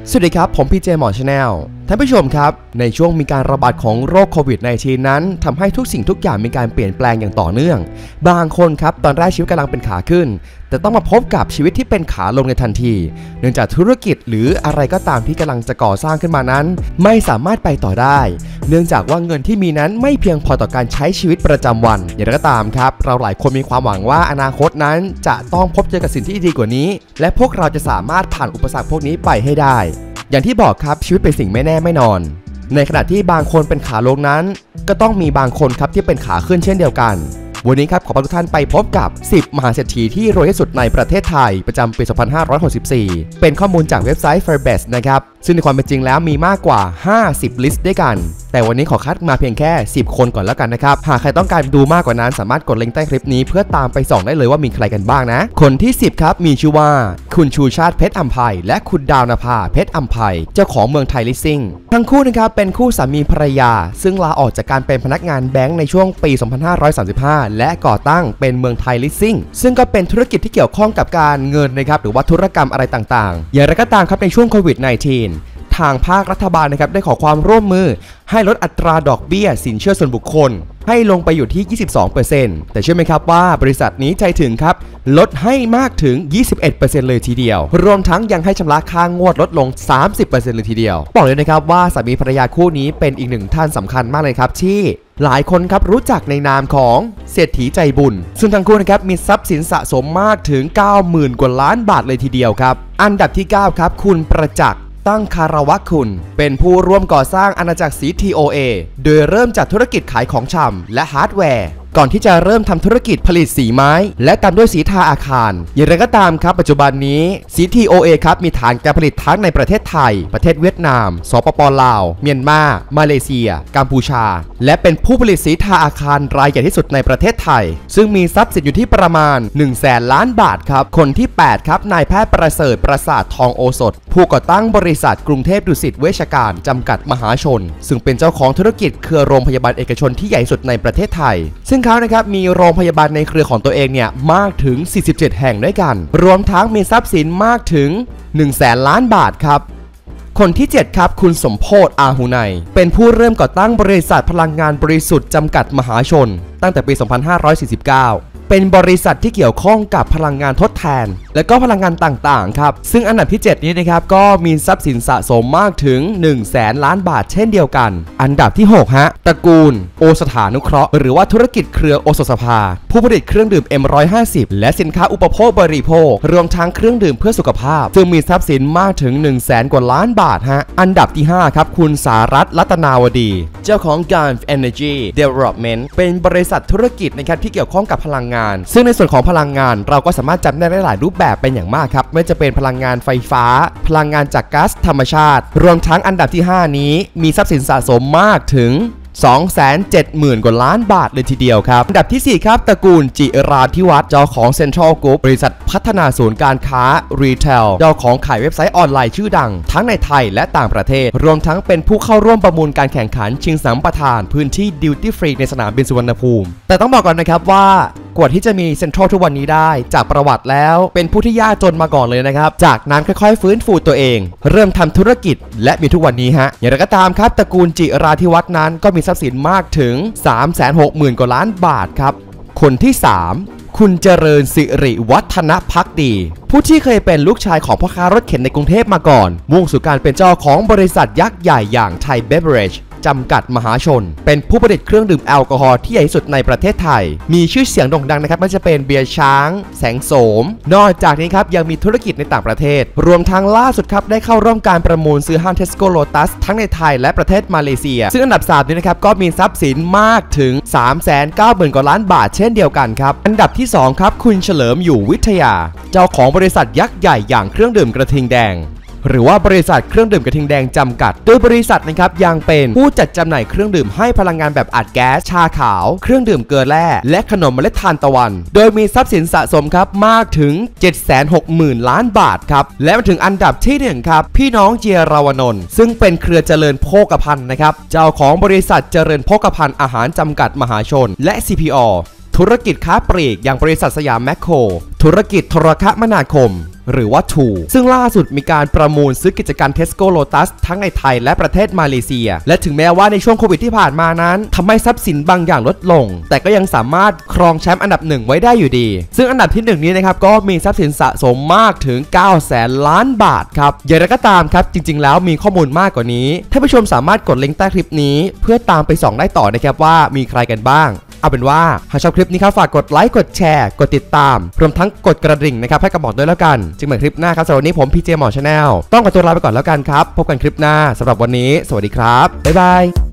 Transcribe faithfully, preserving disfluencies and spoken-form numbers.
สวัสดีครับผมพีเจหมอชาแนลท่านผู้ชมครับในช่วงมีการระบาดของโรคโควิด สิบเก้า นั้นทำให้ทุกสิ่งทุกอย่างมีการเปลี่ยนแปลงอย่างต่อเนื่องบางคนครับตอนแรกชีวิตกำลังเป็นขาขึ้นแต่ต้องมาพบกับชีวิตที่เป็นขาลงในทันทีเนื่องจากธุรกิจหรืออะไรก็ตามที่กำลังจะก่อสร้างขึ้นมานั้นไม่สามารถไปต่อได้เนื่องจากว่าเงินที่มีนั้นไม่เพียงพอต่อการใช้ชีวิตประจำวันอย่างไรก็ตามครับเราหลายคนมีความหวังว่าอนาคตนั้นจะต้องพบเจอกับสิ่งที่ดีกว่านี้และพวกเราจะสามารถผ่านอุปสรรคพวกนี้ไปให้ได้อย่างที่บอกครับชีวิตเป็นสิ่งไม่แน่ไม่นอนในขณะที่บางคนเป็นขาลงนั้นก็ต้องมีบางคนครับที่เป็นขาขึ้นเช่นเดียวกันวันนี้ครับขอพาทุกท่านไปพบกับสิบมหาเศรษฐีที่รวยที่สุดในประเทศไทยประจำปี สองพันห้าร้อยหกสิบสี่ เป็นข้อมูลจากเว็บไซต์ Forbes นะครับซึ่งในความเป็นจริงแล้วมีมากกว่าห้าสิบลิสต์ด้วยกันแต่วันนี้ขอคัดมาเพียงแค่สิบคนก่อนแล้วกันนะครับหากใครต้องการดูมากกว่านั้นสามารถกดลิงก์ใต้คลิปนี้เพื่อตามไปส่องได้เลยว่ามีใครกันบ้างนะคนที่สิบครับมีชื่อว่าคุณชูชาติเพชรอัมไพและคุณดาวนภาเพชรอัมไพเจ้าของเมืองไทยลิสซิ่งทั้งคู่นะครับเป็นคู่สามีภรรยาซึ่งลาออกจากการเป็นพนักงานแบงก์ในช่วงปี สองพันห้าร้อยสามสิบห้า และก่อตั้งเป็นเมืองไทยลิสซิ่งซึ่งก็เป็นธุรกิจที่เกี่ยวข้องกับการเงินนะครับหรือว่าธุรกรรมอะไรต่างๆอย่างไรก็ตามครับในช่วงโควิด สิบเก้าทางภาครัฐบาลนะครับได้ขอความร่วมมือให้ลดอัตราดอกเบี้ยสินเชื่อส่วนบุคคลให้ลงไปอยู่ที่ ยี่สิบสองเปอร์เซ็นต์ แต่เชื่อไหมครับว่าบริษัทนี้ใจถึงครับลดให้มากถึง ยี่สิบเอ็ดเปอร์เซ็นต์ เลยทีเดียวรวมทั้งยังให้ชำระค่างวดลดลง สามสิบเปอร์เซ็นต์ เลยทีเดียวบอกเลยนะครับว่าสามีภรรยาคู่นี้เป็นอีกหนึ่งท่านสำคัญมากเลยครับที่หลายคนครับรู้จักในนามของเศรษฐีใจบุญซึ่งทั้งคู่นะครับมีทรัพย์สินสะสมมากถึง เก้าหมื่น กว่าล้านบาทเลยทีเดียวครับอันดับที่เก้าครับคุณประจักษ์ตั้งคารวะคุณเป็นผู้ร่วมก่อสร้างอาณาจักรสี ที โอ เอ โดยเริ่มจากธุรกิจขายของชำและฮาร์ดแวร์ก่อนที่จะเริ่มทำธุรกิจผลิตสีไม้และตามด้วยสีทาอาคารอย่างไรก็ตามครับปัจจุบันนี้สี ที โอ เอ ครับมีฐานการผลิตทั้งในประเทศไทยประเทศเวียดนามสปป.ลาวเมียนมามาเลเซียกัมพูชาและเป็นผู้ผลิตสีทาอาคารรายใหญ่ที่สุดในประเทศไทยซึ่งมีทรัพย์สินอยู่ที่ประมาณ หนึ่งแสน ล้านบาทครับคนที่แปดครับนายแพทย์ประเสริฐประสาททองโอสถผู้ก่อตั้งบริษัทกรุงเทพดุสิตเวชการจำกัดมหาชนซึ่งเป็นเจ้าของธุรกิจเครือโรงพยาบาลเอกชนที่ใหญ่สุดในประเทศไทยซึ่งเขานะครับมีโรงพยาบาลในเครือของตัวเองเนี่ยมากถึงสี่สิบเจ็ดแห่งด้วยกันรวมทั้งมีทรัพย์สินมากถึง หนึ่งแสน ล้านบาทครับคนที่เจ็ดครับคุณสมโพธิ์อาหุไนเป็นผู้เริ่มก่อตั้งบริษัทพลังงานบริสุทธิ์จำกัดมหาชนตั้งแต่ปี สองพันห้าร้อยสี่สิบเก้าเป็นบริษัทที่เกี่ยวข้องกับพลังงานทดแทนและก็พลังงานต่างๆครับซึ่งอันดับที่เจ็ดนี้นะครับก็มีทรัพย์สินสะสมมากถึง หนึ่งแสน ล้านบาทเช่นเดียวกันอันดับที่หกฮะตระกูลโอสถานุเคราะห์หรือว่าธุรกิจเครือโอสถสภาผู้ผลิตเครื่องดื่ม เอ็ม หนึ่งร้อยห้าสิบ และสินค้าอุปโภคบริโภครวมทั้งเครื่องดื่มเพื่อสุขภาพซึ่งมีทรัพย์สินมากถึง หนึ่งแสน กว่าล้านบาทฮะอันดับที่ห้าครับคุณสารัตน์รัตนาวดีเจ้าของ Gulf Energy Development เป็นบริษัทธุรกิจนะครับที่เกี่ยวข้องกับพลังงานซึ่งในส่วนของพลังงานเราก็สามารถจำได้หลายรูปแบบเป็นอย่างมากครับไม่ว่าจะเป็นพลังงานไฟฟ้าพลังงานจากก๊าซธรรมชาติรวมทั้งอันดับที่ห้านี้มีทรัพย์สินสะสมมากถึง สองแสนเจ็ดหมื่น กว่าล้านบาทเลยทีเดียวครับอันดับที่สี่ครับตระกูลจิราธิวัฒน์เจ้าของ Central Group บริษัทพัฒนาศูนย์การค้า Retail เจ้าของขายเว็บไซต์ออนไลน์ชื่อดังทั้งในไทยและต่างประเทศรวมทั้งเป็นผู้เข้าร่วมประมูลการแข่งขันชิงสัมปทานพื้นที่ Duty Free ในสนามบินสุวรรณภูมิแต่ต้องบอกก่อนนะครับว่ากว่าที่จะมีเซ็นทรัลทุกวันนี้ได้จากประวัติแล้วเป็นผู้ที่ยากจนมาก่อนเลยนะครับจากนั้นค่อยๆฟื้นฟูตัวเองเริ่มทำธุรกิจและมีทุกวันนี้ฮะอย่างไรก็ตามครับตระกูลจิราธิวัฒน์นั้นก็มีทรัพย์สินมากถึง สามแสนหกหมื่น กว่าล้านบาทครับคนที่สามคุณเจริญสิริวัฒนภักดีผู้ที่เคยเป็นลูกชายของพ่อค้ารถเข็นในกรุงเทพมาก่อนมุ่งสู่การเป็นเจ้าของบริษัทยักษ์ใหญ่อย่างไทยเบเวอเรจจำกัดมหาชนเป็นผู้ผลิตเครื่องดื่มแอลกอฮอล์ที่ใหญ่ที่สุดในประเทศไทยมีชื่อเสียงโด่งดังนะครับไม่ว่าจะเป็นเบียร์ช้างแสงโสมนอกจากนี้ครับยังมีธุรกิจในต่างประเทศรวมทั้งล่าสุดครับได้เข้าร่วมการประมูลซื้อห้าง Tesco Lotus ทั้งในไทยและประเทศมาเลเซียซึ่งอันดับสามนี้นะครับก็มีทรัพย์สินมากถึง สามแสนเก้าหมื่น กว่าล้านบาทเช่นเดียวกันครับอันดับที่สองครับคุณเฉลิมอยู่วิทยาเจ้าของบริษัทยักษ์ใหญ่อย่างเครื่องดื่มกระทิงแดงหรือว่าบริษัทเครื่องดื่มกระทิงแดงจำกัดโดยบริษัทนะครับยังเป็นผู้จัดจำหน่ายเครื่องดื่มให้พลังงานแบบอัดแก๊สชาขาวเครื่องดื่มเกลือแร่และขนมเมล็ดทานตะวันโดยมีทรัพย์สินสะสมครับมากถึง เจ็ดแสนหกหมื่น ล้านบาทครับและมาถึงอันดับที่หนึ่งครับพี่น้องเจียราวนนท์ซึ่งเป็นเครือเจริญโภคภัณฑ์นะครับเจ้าของบริษัทเจริญโภคภัณฑ์อาหารจำกัดมหาชนและ ซี พี โอธุรกิจค้าปลีกอย่างบริษัทสยามแมคโครธุรกิจโทรคมนาคมหรือว่าทู ซึ่งล่าสุดมีการประมูลซื้อกิจการ Tesco Lotus ทั้งในไทยและประเทศมาเลเซียและถึงแม้ว่าในช่วงโควิดที่ผ่านมานั้นทำให้ทรัพย์สินบางอย่างลดลงแต่ก็ยังสามารถครองแชมป์อันดับหนึ่งไว้ได้อยู่ดีซึ่งอันดับที่หนึ่งนี้นะครับก็มีทรัพย์สินสะสมมากถึงเก้าแสนล้านบาทครับอย่างไรก็ตามครับจริงๆแล้วมีข้อมูลมากกว่านี้ท่านผู้ชมสามารถกดลิงก์ใต้คลิปนี้เพื่อตามไปส่องได้ต่อนะครับว่ามีใครกันบ้างเอาเป็นว่าหากชอบคลิปนี้ครับฝากกดไลค์กดแชร์กดติดตามรวมทั้งกดกระดิ่งนะครับให้กับหมอด้วยแล้วกันจึงเหมือนคลิปหน้าครับสำหรับวันนี้ผมพีเจหมอชาแนลต้องขอตัวลาไปก่อนแล้วกันครับพบกันคลิปหน้าสำหรับวันนี้สวัสดีครับบ๊ายบาย